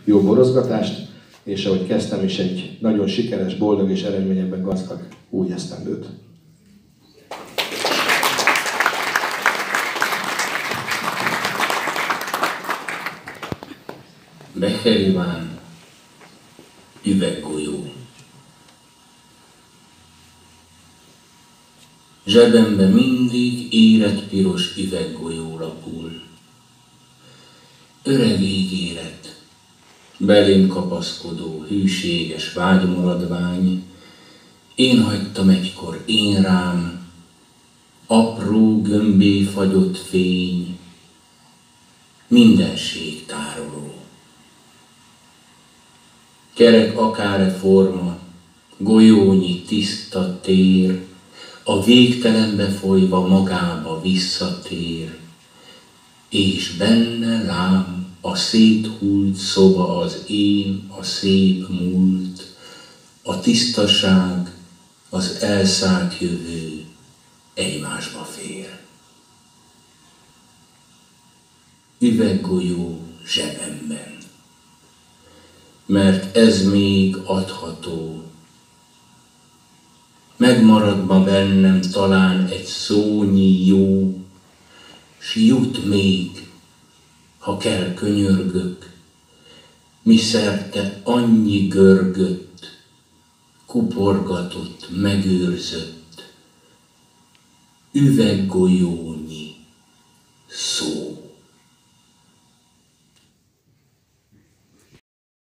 jó borozgatást, és ahogy kezdtem is, egy nagyon sikeres, boldog és eredményekben gazdag új esztendőt. Becher Iván, üveggolyó. Zsebembe mindig érett piros üveggolyó lapul. Öreg ígéret, belém kapaszkodó, hűséges vágymaradvány, én hagytam egykor, én rám, apró gömbé fagyott fény, mindenség tároló. Kerek akár forma, golyónyi tiszta tér, a végtelenbe folyva magába visszatér, és benne lám a széthult szoba, az én, a szép múlt, a tisztaság, az elszállt jövő egymásba fér. Üveggolyó zsebemben, mert ez még adható. Megmarad ma bennem talán egy szónyi jó, s jut még, ha kell könyörgök, miszerte annyi görgött, kuporgatott, megőrzött, üveggolyó